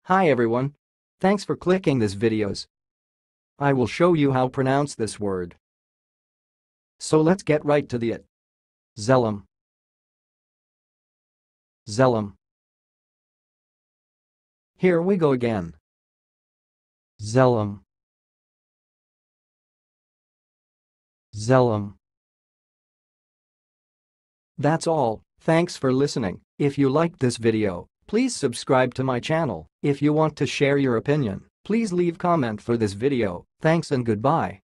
Hi everyone. Thanks for clicking this videos. I will show you how pronounce this word. So let's get right to it. Zelem. Zelem. Here we go again. Zelem. Zelem. That's all. Thanks for listening. If you liked this video, please subscribe to my channel. If you want to share your opinion, please leave comment for this video. Thanks and goodbye.